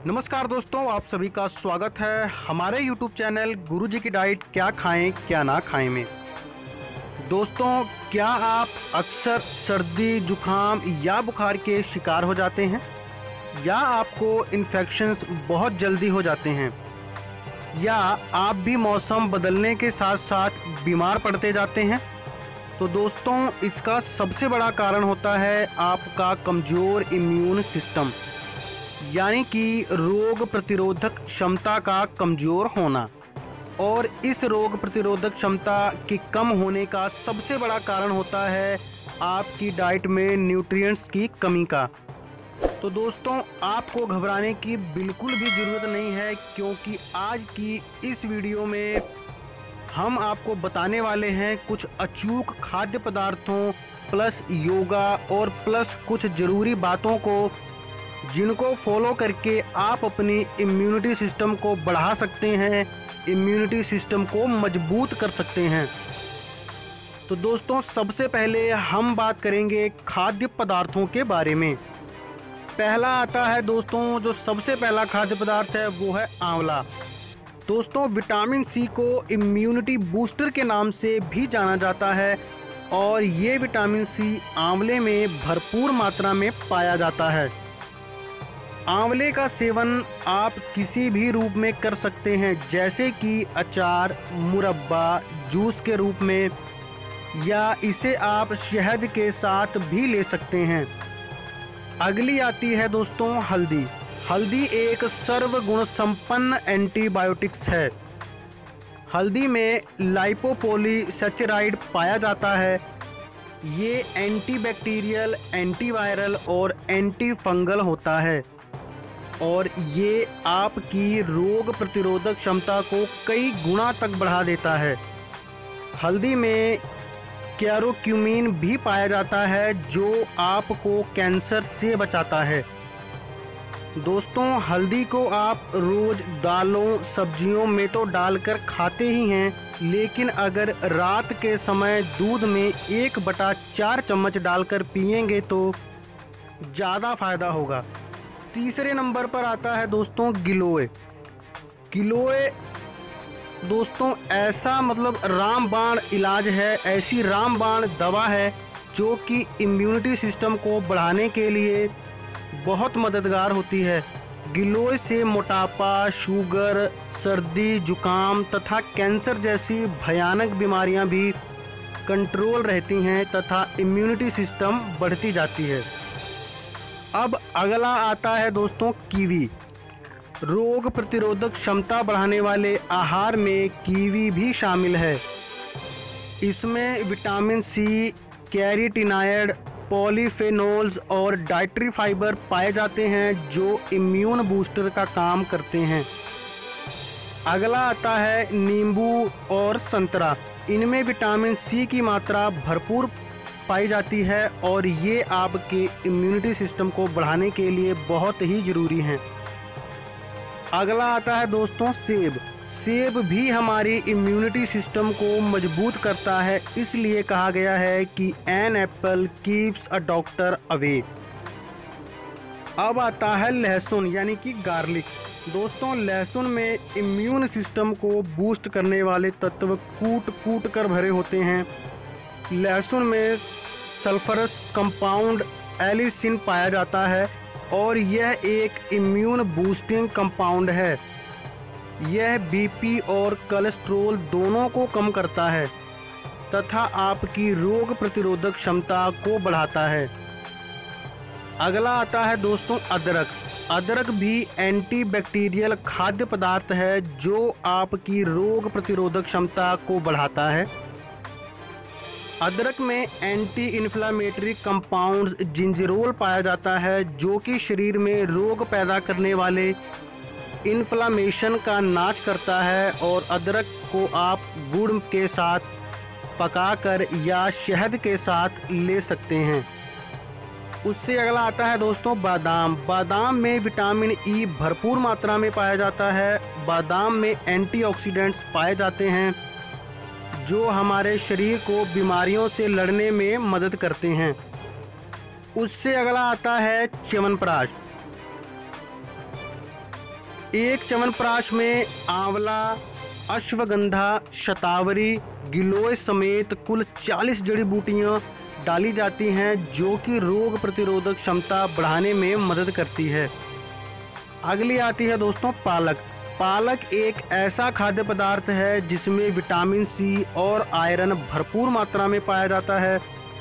नमस्कार दोस्तों, आप सभी का स्वागत है हमारे YouTube चैनल गुरुजी की डाइट क्या खाएं क्या ना खाएं में। दोस्तों, क्या आप अक्सर सर्दी, जुकाम या बुखार के शिकार हो जाते हैं या आपको इन्फेक्शंस बहुत जल्दी हो जाते हैं या आप भी मौसम बदलने के साथ साथ बीमार पड़ते जाते हैं? तो दोस्तों, इसका सबसे बड़ा कारण होता है आपका कमज़ोर इम्यून सिस्टम, यानी कि रोग प्रतिरोधक क्षमता का कमज़ोर होना। और इस रोग प्रतिरोधक क्षमता के कम होने का सबसे बड़ा कारण होता है आपकी डाइट में न्यूट्रिएंट्स की कमी का। तो दोस्तों, आपको घबराने की बिल्कुल भी ज़रूरत नहीं है, क्योंकि आज की इस वीडियो में हम आपको बताने वाले हैं कुछ अचूक खाद्य पदार्थों प्लस योगा और प्लस कुछ ज़रूरी बातों को, जिनको फॉलो करके आप अपनी इम्यूनिटी सिस्टम को बढ़ा सकते हैं, इम्यूनिटी सिस्टम को मजबूत कर सकते हैं। तो दोस्तों, सबसे पहले हम बात करेंगे खाद्य पदार्थों के बारे में। पहला आता है दोस्तों, जो सबसे पहला खाद्य पदार्थ है वो है आंवला। दोस्तों, विटामिन सी को इम्यूनिटी बूस्टर के नाम से भी जाना जाता है और ये विटामिन सी आंवले में भरपूर मात्रा में पाया जाता है। आंवले का सेवन आप किसी भी रूप में कर सकते हैं, जैसे कि अचार, मुरब्बा, जूस के रूप में, या इसे आप शहद के साथ भी ले सकते हैं। अगली आती है दोस्तों हल्दी। हल्दी एक सर्वगुण संपन्न एंटीबायोटिक्स है। हल्दी में लाइपोपॉलीसैचराइड पाया जाता है। ये एंटीबैक्टीरियल, एंटीवायरल और एंटी फंगल होता है और ये आपकी रोग प्रतिरोधक क्षमता को कई गुना तक बढ़ा देता है। हल्दी में कैरोक्यूमिन भी पाया जाता है, जो आपको कैंसर से बचाता है। दोस्तों, हल्दी को आप रोज़ दालों, सब्जियों में तो डालकर खाते ही हैं, लेकिन अगर रात के समय दूध में 1/4 चम्मच डालकर पिएंगे तो ज़्यादा फ़ायदा होगा। तीसरे नंबर पर आता है दोस्तों गिलोय। गिलोय दोस्तों ऐसा रामबाण इलाज है, ऐसी रामबाण दवा है जो कि इम्यूनिटी सिस्टम को बढ़ाने के लिए बहुत मददगार होती है। गिलोय से मोटापा, शुगर, सर्दी, जुकाम तथा कैंसर जैसी भयानक बीमारियां भी कंट्रोल रहती हैं तथा इम्यूनिटी सिस्टम बढ़ती जाती है। अब अगला आता है दोस्तों कीवी। रोग प्रतिरोधक क्षमता बढ़ाने वाले आहार में कीवी भी शामिल है। इसमें विटामिन सी, कैरोटीनॉयड, पॉलीफेनोल्स और डाइटरी फाइबर पाए जाते हैं, जो इम्यून बूस्टर का काम करते हैं। अगला आता है नींबू और संतरा। इनमें विटामिन सी की मात्रा भरपूर पाई जाती है और ये आपके इम्यूनिटी सिस्टम को बढ़ाने के लिए बहुत ही ज़रूरी हैं। अगला आता है दोस्तों सेब। सेब भी हमारी इम्यूनिटी सिस्टम को मजबूत करता है, इसलिए कहा गया है कि an apple keeps a doctor away. अब आता है लहसुन, यानी कि गार्लिक। दोस्तों, लहसुन में इम्यून सिस्टम को बूस्ट करने वाले तत्व कूट कूट कर भरे होते हैं। लहसुन में सल्फरस कंपाउंड एलिसिन पाया जाता है और यह एक इम्यून बूस्टिंग कंपाउंड है। यह बीपी और कोलेस्ट्रॉल दोनों को कम करता है तथा आपकी रोग प्रतिरोधक क्षमता को बढ़ाता है। अगला आता है दोस्तों अदरक। अदरक भी एंटीबैक्टीरियल खाद्य पदार्थ है, जो आपकी रोग प्रतिरोधक क्षमता को बढ़ाता है। अदरक में एंटी इन्फ्लामेटरी कंपाउंड्स जिंजरोल पाया जाता है, जो कि शरीर में रोग पैदा करने वाले इन्फ्लामेशन का नाश करता है। और अदरक को आप गुड़ के साथ पकाकर या शहद के साथ ले सकते हैं। उससे अगला आता है दोस्तों बादाम। बादाम में विटामिन ई भरपूर मात्रा में पाया जाता है। बादाम में एंटीऑक्सीडेंट्स पाए जाते हैं, जो हमारे शरीर को बीमारियों से लड़ने में मदद करते हैं। उससे अगला आता है च्यवनप्राश। एक च्यवनप्राश में आंवला, अश्वगंधा, शतावरी, गिलोय समेत कुल 40 जड़ी बूटियां डाली जाती हैं जो कि रोग प्रतिरोधक क्षमता बढ़ाने में मदद करती है। अगली आती है दोस्तों पालक। पालक एक ऐसा खाद्य पदार्थ है जिसमें विटामिन सी और आयरन भरपूर मात्रा में पाया जाता है।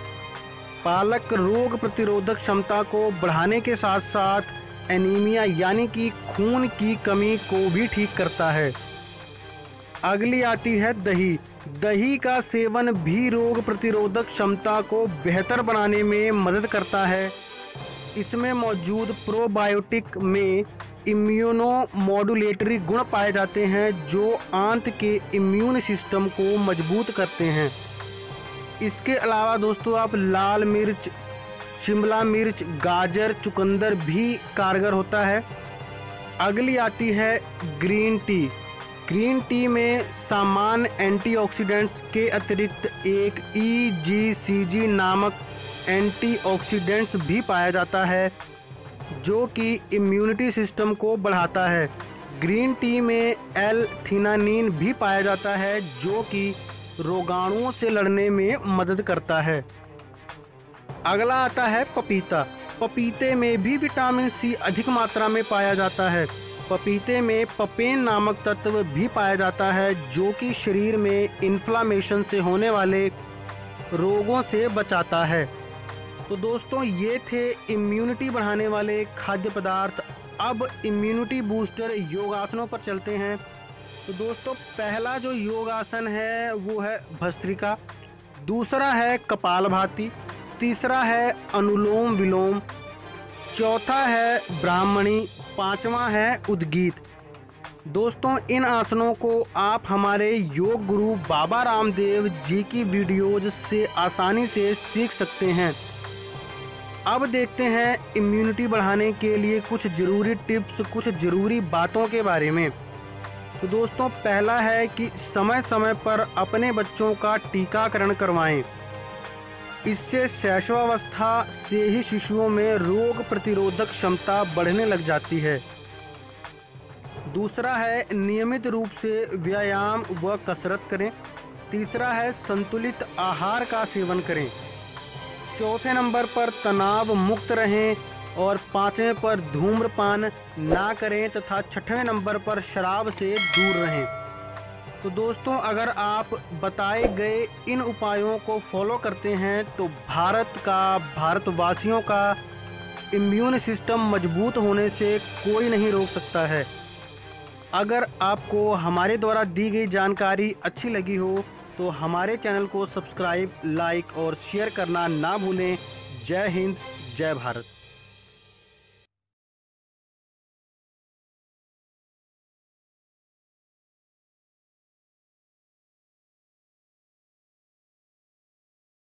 पालक रोग प्रतिरोधक क्षमता को बढ़ाने के साथ साथ एनीमिया यानी कि खून की कमी को भी ठीक करता है। अगली आती है दही। दही का सेवन भी रोग प्रतिरोधक क्षमता को बेहतर बनाने में मदद करता है। इसमें मौजूद प्रोबायोटिक में इम्यूनो मॉड्यूलेटरी गुण पाए जाते हैं जो आंत के इम्यून सिस्टम को मजबूत करते हैं। इसके अलावा दोस्तों आप लाल मिर्च, शिमला मिर्च, गाजर, चुकंदर भी कारगर होता है। अगली आती है ग्रीन टी। ग्रीन टी में सामान्य एंटीऑक्सीडेंट्स के अतिरिक्त एक EGCG नामक एंटीऑक्सीडेंट्स भी पाया जाता है जो कि इम्यूनिटी सिस्टम को बढ़ाता है। ग्रीन टी में L-थिनानीन भी पाया जाता है जो कि रोगाणुओं से लड़ने में मदद करता है। अगला आता है पपीता। पपीते में भी विटामिन सी अधिक मात्रा में पाया जाता है। पपीते में पपेन नामक तत्व भी पाया जाता है जो कि शरीर में इन्फ्लामेशन से होने वाले रोगों से बचाता है। तो दोस्तों ये थे इम्यूनिटी बढ़ाने वाले खाद्य पदार्थ। अब इम्यूनिटी बूस्टर योगासनों पर चलते हैं। तो दोस्तों पहला जो योगासन है वो है भस्त्रिका, दूसरा है कपालभाति, तीसरा है अनुलोम विलोम, चौथा है ब्राह्मणी, पांचवा है उद्गीत। दोस्तों इन आसनों को आप हमारे योग गुरु बाबा रामदेव जी की वीडियोज से आसानी से सीख सकते हैं। अब देखते हैं इम्यूनिटी बढ़ाने के लिए कुछ ज़रूरी टिप्स, कुछ ज़रूरी बातों के बारे में। तो दोस्तों पहला है कि समय समय पर अपने बच्चों का टीकाकरण करवाएं। इससे शैशवावस्था से ही शिशुओं में रोग प्रतिरोधक क्षमता बढ़ने लग जाती है। दूसरा है नियमित रूप से व्यायाम व कसरत करें। तीसरा है संतुलित आहार का सेवन करें। चौथे नंबर पर तनाव मुक्त रहें और पांचवें पर धूम्रपान ना करें तथा छठवें नंबर पर शराब से दूर रहें। तो दोस्तों अगर आप बताए गए इन उपायों को फॉलो करते हैं तो भारतवासियों का इम्यून सिस्टम मजबूत होने से कोई नहीं रोक सकता है। अगर आपको हमारे द्वारा दी गई जानकारी अच्छी लगी हो तो हमारे चैनल को सब्सक्राइब, लाइक और शेयर करना ना भूलें। जय हिंद, जय भारत।